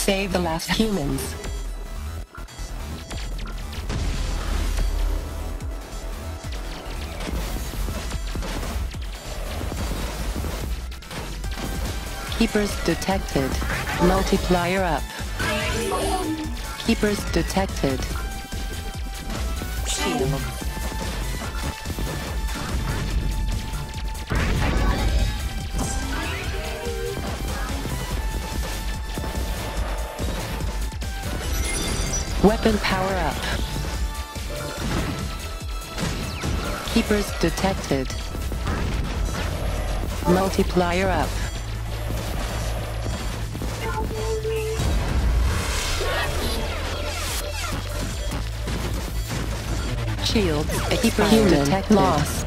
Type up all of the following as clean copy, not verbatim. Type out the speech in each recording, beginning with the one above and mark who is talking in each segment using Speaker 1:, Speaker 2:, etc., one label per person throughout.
Speaker 1: Save the last humans. Keepers detected. Multiplier up. Keepers detected. Shield. Weapon power up. Keepers detected. Multiplier up. Shields. Keeper human detected. Lost.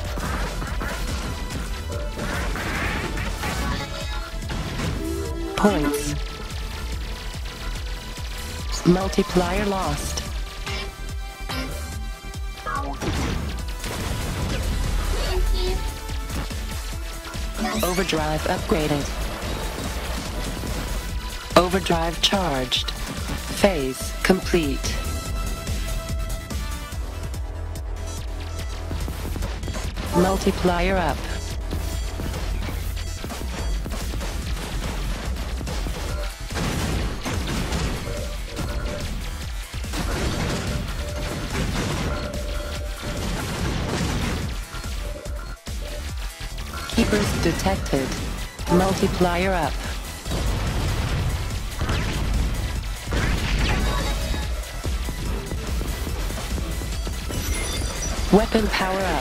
Speaker 1: Points. Multiplier lost. Overdrive upgraded. Overdrive charged. Phase complete. Multiplier up. Keepers detected. Multiplier up. Weapon power up.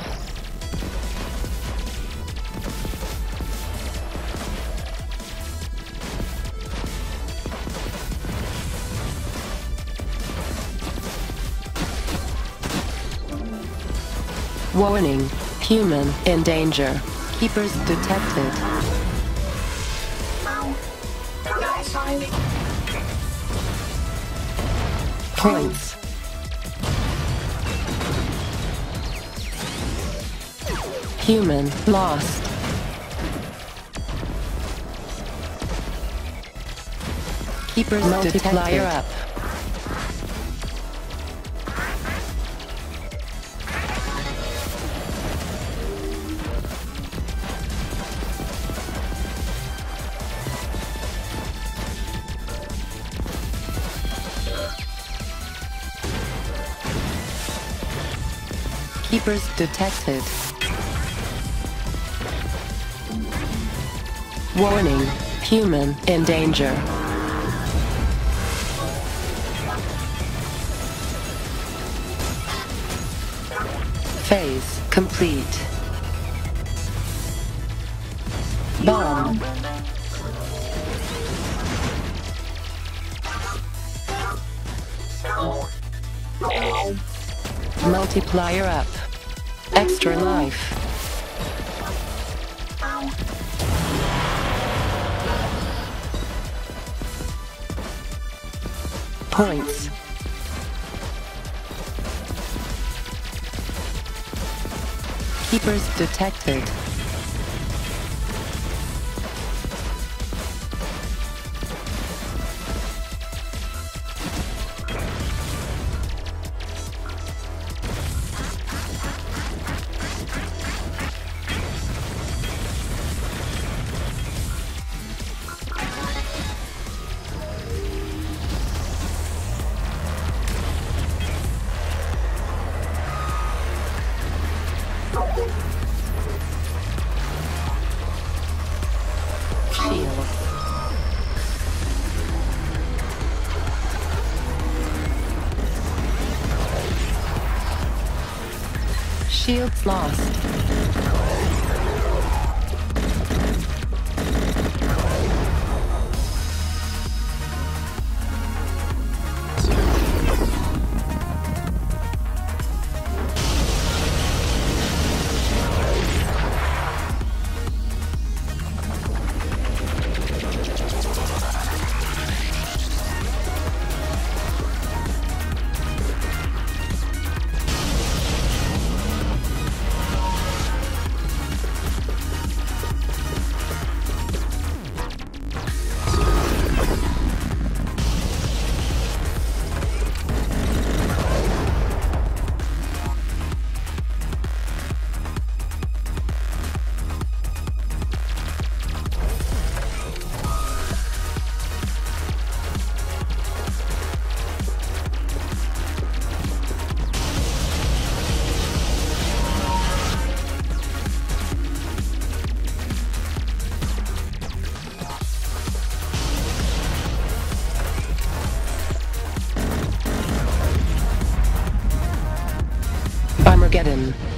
Speaker 1: Warning. Human in danger. Keepers detected. Points. Human lost. Keepers multiplier up. Keepers detected. Warning. Human in danger. Phase complete. Bomb. Multiplier up. Extra life. Points. Keepers detected. Shields lost. Armageddon.